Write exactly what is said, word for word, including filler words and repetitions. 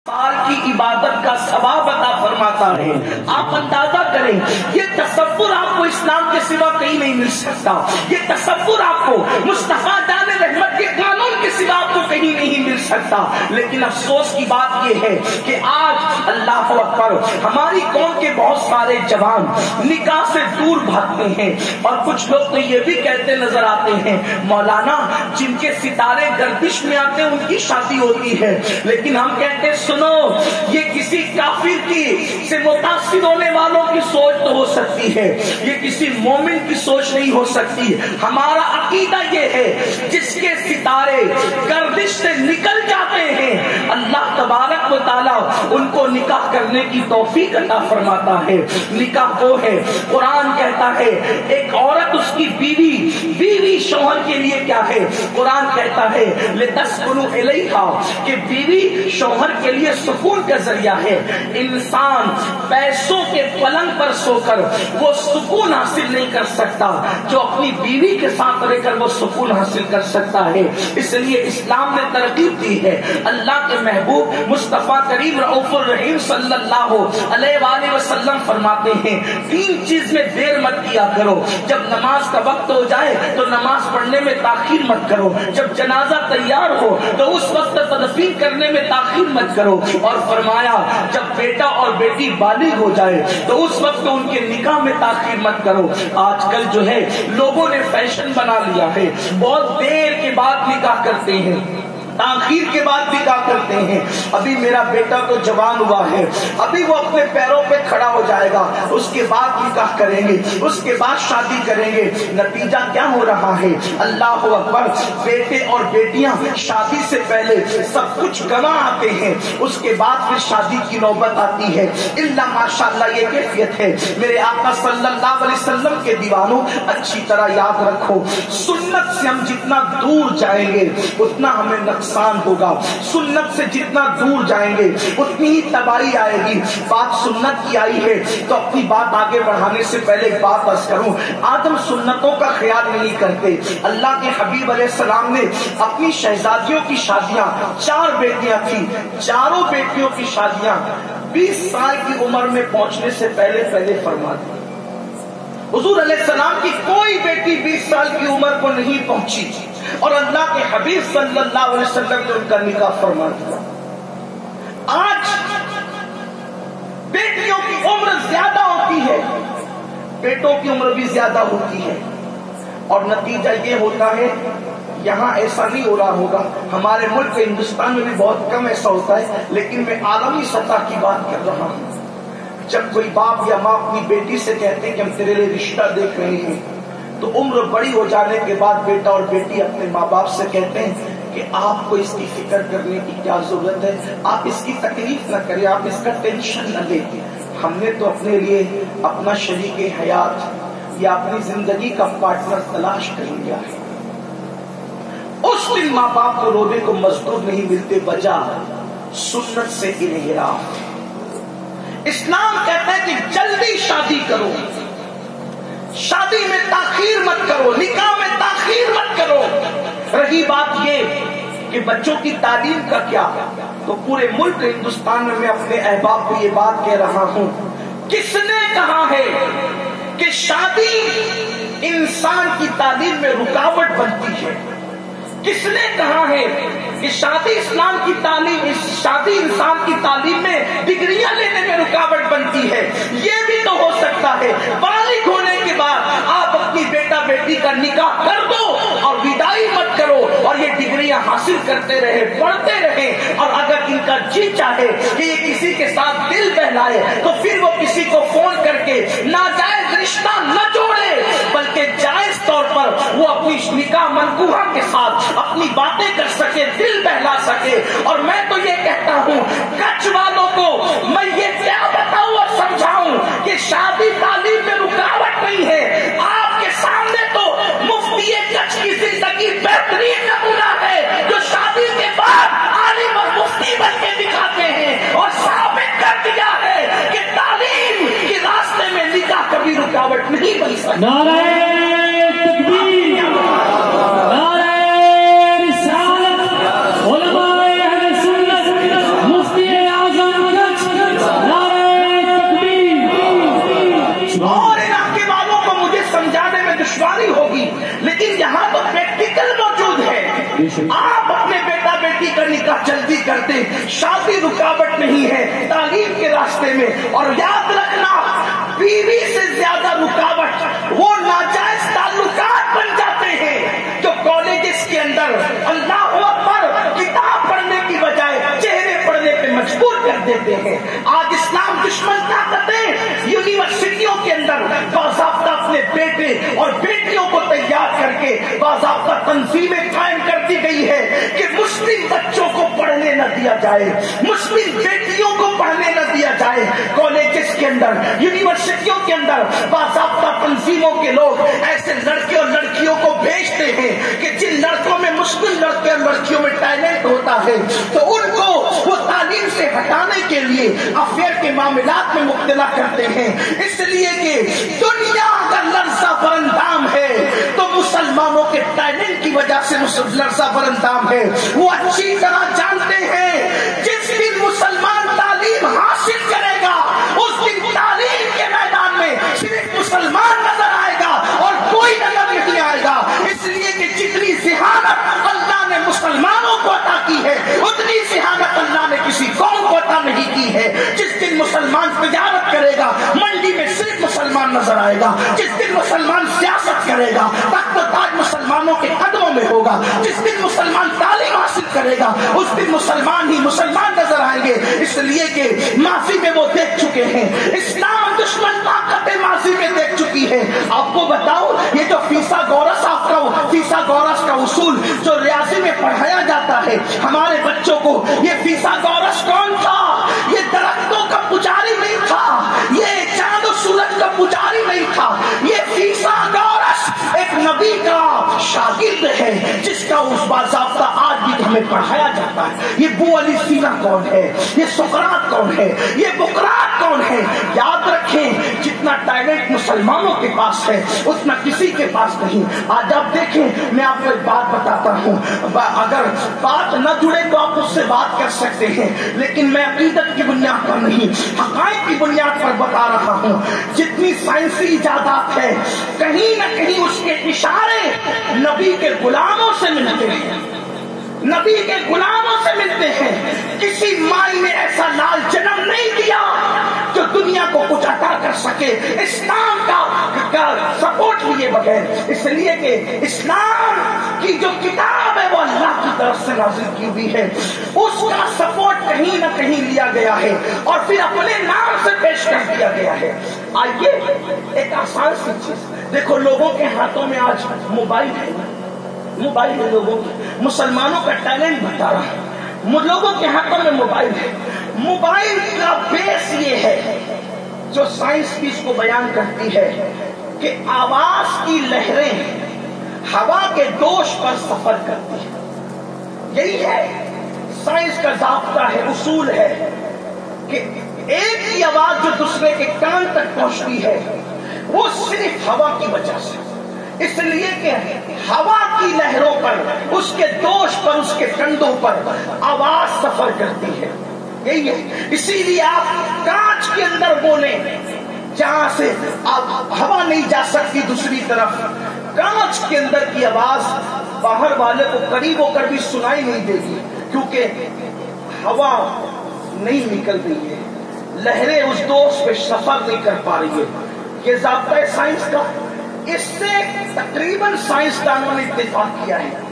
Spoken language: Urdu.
سال کی عبادت کا ثواب عطا فرماتا ہے. آپ اندازہ کریں یہ تصور آپ کو اسلام کے سوا کہیں نہیں مل سکتا. یہ تصور آپ کو مصطفیٰ جان رحمت کے قانون کے سوا آپ کو کہیں نہیں مل سکتا. لیکن افسوس کی بات یہ ہے کہ آج اللہ اکبر ہماری قوم کے بہت سارے جوان نکاح سے دور بھاگتے ہیں اور کچھ لوگ تو یہ بھی کہتے نظر آتے ہیں مولانا جن کے ستارے گردش میں آتے ہیں ان کی شادی ہوتی ہے. لیکن ہم کہتے ہیں سنو یہ کسی کافر کی سے متاثر ہونے والوں کی سوچ تو ہو سکتی ہے, یہ کسی مومن کی سوچ نہیں ہو سکتی. ہمارا عقیدہ یہ ہے جس کے ستارے گردش سے نکل جاتے ہیں اللہ تبارک و تعالی ان کو نکاح کرنے کی توفیق عطا فرماتا ہے. نکاح وہ ہے قرآن کہتا ہے ایک عورت اس کی بیوی بیوی شوہر کے لیے کیا ہے. قرآن کہتا ہے لتسکنوا الیہا کہ بیوی شوہر کے لیے سکون کا ذریعہ ہے. انسان پیسوں کے پلنگ پر سو کر وہ سکون حاصل نہیں کر سکتا جو اپنی بیوی کے ساتھ رہ کر وہ سکون حاصل کر سکتا ہے. اس لیے اسلام نے ترغیب دی ہے. اللہ کے محبوب مصطفیٰ کریم رؤوف الرحیم صلی اللہ علیہ وآلہ وسلم فرماتے ہیں تین چیز میں دیر مت کیا کرو. جب نماز کا وقت ہو جائے تو نماز پڑھنے میں تاخیر مت کرو. جب جنازہ تیار ہو تو اس وقت تدفین کرنے میں تاخیر مت کرو. اور فرمایا جب بیٹا اور بیٹی بالغ ہو جائے تو اس وقت ان کے نکاح میں تاخیر مت کرو. آج کل جو ہے لوگوں نے فیشن بنا لیا ہے, بہت دیر کے بعد نکاح کرتے ہیں, تاخیر کے بعد نکاح کرتے ہیں. ابھی میرا بیٹا تو جوان ہوا ہے, ابھی وہ اپنے پیروں پہ کھڑا ہو جائے گا, اس کے بعد نکاح کریں گے, اس کے بعد شادی کریں گے. نتیجہ کیا ہو رہا ہے اللہ اکبر, بیٹے اور بیٹیاں شادی سے پہلے سب کچھ گنوا آتے ہیں, اس کے بعد پھر شادی کی نوبت آتی ہے. اللہ ماشاءاللہ یہ کیفیت ہے. میرے آقا صلی اللہ علیہ وسلم کے دیوانوں اچھی طرح یاد رکھو سنت سے ہم جتنا دور جائیں گے اتنا ہمیں نقصان ہوگا. سنت سے جتنا دور جائیں گے اتنی ہی تباہی آئے گی. بات سنت کی آئی ہے تو اپنی بات آگے بڑھانے سے پہلے ایک بات عرض کروں. آدم سنتوں کا خیال نہیں کرتے. اللہ کے حبیب علیہ السلام نے اپنی شہزادیوں کی شادیاں, چار بیٹیاں تھیں, چاروں بیٹیوں کی شادیاں بیس سال کی عمر میں پہنچنے سے پہلے پہلے فرما دی. حضور علیہ السلام کی کوئی بیٹی بیس سال کی عمر کو نہیں پہنچی اور اللہ کے حبیب صلی اللہ علیہ وسلم نے ان کا نکاح فرما دیا. آج بیٹیوں کی عمر زیادہ ہوتی ہے, بیٹوں کی عمر بھی زیادہ ہوتی ہے, اور نتیجہ یہ ہوتا ہے یہاں ایسا نہیں ہو رہا ہوگا, ہمارے ملک ہندوستان میں بھی بہت کم ایسا ہوتا ہے, لیکن میں عالمی سطح کی بات کر رہا ہوں. جب کوئی باپ یا ماں اپنی بیٹی سے کہتے ہیں کہ ہم تیرے لیے رشتہ دیکھ رہے ہیں تو عمر بڑی ہو جانے کے بعد بیٹا اور بیٹی اپنے ماں باپ سے کہتے ہیں کہ آپ کو اس کی فکر کرنے کی کیا ضرورت ہے, آپ اس کی تکلیف نہ کریں, آپ اس کا ٹینشن نہ لیں, ہم نے تو اپنے لیے اپنا شریک حیات یا اپنی زندگی کا پارٹنر تلاش کر لیا ہے. اس دن ماں باپ کو رونے کو مزدور نہیں ملتے, وجہ سنت سے انحراف. اسلام کہتا ہے کہ جلدی شادی کرو, شادی میں تاخیر مت کرو, نکاح میں تاخیر مت کرو. رہی بات یہ کہ بچوں کی تعلیم کا کیا, تو پورے ملک ہندوستان میں میں اپنے احباب کو یہ بات کہہ رہا ہوں, کس نے کہا ہے کہ شادی انسان کی تعلیم میں رکاوٹ بنتی ہے؟ کس نے کہا ہے کہ شادی اسلام کی تعلیم, شادی انسان کی تعلیم میں ڈگریاں لینے میں رکاوٹ بنتی ہے؟ یہ بھی تو ہو سکتا ہے بالغ ہونے کے بعد آپ اپنی بیٹا بیٹی کا نکاح کر دو اور وداعی مت کرو اور یہ ڈگریاں حاصل کرتے رہے, پڑھتے رہے, اور اگر ان کا جی چاہے کہ یہ کسی کے ساتھ دل بہلائے تو پھر وہ کسی کو فون کر کے ناجائز رشتہ نہ جوڑے, بلکہ جائز طور پر وہ اپنی نکاح منقوحہ کے ساتھ اپنی باتیں کر سکے, دل بہلا سکے. اور میں تو یہ کہتا ہوں کچھ والوں کو میں یہ کیا بتاؤں اور سمجھاؤں کہ شادی تعلیم میں رکاوٹ نہیں ہے. آپ کے سامنے تو مفتی کچھ کی زندگی بہترین نمونہ ہے جو شادی کے بعد عالم اور مفتی بن کے دکھاتے ہیں اور ثابت کر دیا ہے کہ تعلیم کے راستے میں نکاح کبھی رکاوٹ نہیں بن سکتی. نعرہ تکبیر, نعرہ رسالت, علماء اہل سنت, مفتی اعظم اور یاد رکھنا بیوی سے زیادہ رکاوٹ وہ ناجائز تعلقات بن جاتے ہیں جو کالجز کے اندر اللہ اکبر کتاب پڑھنے کی بجائے چہرے پڑھنے پہ مجبور کر دیتے ہیں. آج اسلام دشمن طاقتیں یونیورسٹیوں کے اندر باضابطہ اپنے بیٹے اور بیٹیوں کو تیار کر کے باضابطہ تنظیمیں قائم کر دی گئی ہے کہ مسلم بچوں کو پڑھنے نہ دیا جائے, مسلم بیٹیوں کو پڑھنے نہ دیا جائے. کالجز کے اندر یونیورسٹیوں کے اندر باضابطہ تنظیموں کے لوگ ایسے لڑکے اور لڑکیوں کو بھیجتے ہیں کہ جن لڑکوں میں مسلم لڑکے اور لڑکیوں میں ٹیلنٹ ہوتا ہے تو ان کو وہ تعلیم سے ہٹانے کے لیے افیئر کے معاملات میں مبتلا کرتے ہیں. اس لیے کہ دنیا کا لرزہ برندام ہے تو مسلمانوں کے ٹیلنٹ کی وجہ سے لرزہ برندام ہے. وہ اچھی طرح جانتے ہیں جس دن مسلمان تعلیم حاصل کرے گا اس دن تعلیم کے میدان میں صرف مسلمان نظر آئے گا اور کوئی نظر نہیں آئے گا. اس لیے کہ جتنی ذہانت اللہ نے مسلمانوں کو عطا کی ہے اتنی ذہانت اللہ نے کسی قوم کو عطا نہیں کی ہے. جس دن مسلمان تجارت کرے گا منڈی میں صرف مسلمان نظر آئے گا. جس دن مسلمان سیاست کرے گا تخت و تاج مسلمانوں کے قدموں میں ہوگا. جس دن مسلمان تعلیم حاصل کرے گا اس دن مسلمان ہی مسلمان نظر آئیں گے. اس لیے کہ ماضی میں وہ دیکھ چکے ہیں, اسلام دشمن طاقتیں ماضی میں دیکھ چکی ہے. آپ کو بتاؤ یہ جو فیسا گورس آپ کا فیسا گورس کا اصول جو ریاضی میں پڑھایا جاتا ہے ہمارے بچوں کو, یہ فیسا گورس کون تھا؟ یہ درختوں کا پجاری نہیں تھا, یہ چاند و سورج کا پجاری نہیں تھا. یہ فیسا گورس ایک نبی کا شاگرد ہے جس کا اس باضابطہ آج بھی ہمیں پڑھایا جاتا ہے. یہ بو علی سینا کون ہے, یہ سقراط کون ہے, یہ بقراط کون ہے. یاد رکھیں جتنا ٹیلنٹ مسلمانوں کے پاس ہے اتنا کسی کے پاس نہیں. آج آپ دیکھیں میں آپ کو ایک بات بتاتا ہوں, اگر بات نہ جڑے تو آپ اس سے بات کر سکتے ہیں لیکن میں عقیدت کی بنیاد پر نہیں حقائق کی بنیاد پر بتا رہا ہوں. جتنی سائنسی ایجادات ہے کہیں نہ کہیں اس کے اشارے نبی کے غلاموں سے ملتے ہیں, نبی کے غلاموں سے ملتے ہیں. کسی مائی نے ایسا لال جنم نہیں دیا جو دنیا کو کچھ عطا کر سکے اسلام کا سپورٹ لیے بغیر. اس لیے کہ اسلام کی جو کتاب ہے وہ اللہ کی طرف سے نازل کی ہوئی ہے, اس کا سپورٹ کہیں نہ کہیں لیا گیا ہے اور پھر اپنے نام سے پیش کر دیا گیا ہے. آئیے ایک آسان سی چیز دیکھو, لوگوں کے ہاتھوں میں آج موبائل ہے, موبائل ہے لوگوں کے, مسلمانوں کا ٹیلنٹ بتا رہا ہے, لوگوں کے ہاتھوں میں موبائل ہے. موبائل کا بیس یہ ہے جو سائنس بھی اس کو بیان کرتی ہے کہ آواز کی لہریں ہوا کے دوش پر سفر کرتی ہیں. یہی ہے سائنس کا ضابطہ ہے, اصول ہے کہ ایک ہی آواز جو دوسرے کے کان تک پہنچتی ہے وہ صرف ہوا کی وجہ سے, اس لیے کہ ہوا کی لہروں پر اس کے دوش پر اس کے کندھوں پر آواز سفر کرتی ہے. یہی ہے اسی لیے آپ کانچ کے اندر بولیں جہاں سے آپ ہوا نہیں جا سکتی دوسری طرف, کانچ کے اندر کی آواز باہر والے کو قریب ہو کر بھی سنائی نہیں دے گی کیونکہ ہوا نہیں نکل رہی ہے, لہریں اس دوش پہ سفر نہیں کر پا رہی ہے. یہ ضابطہ ہے سائنس کا, اس سے تقریباً سائنسدانوں نے اتفاق کیا ہے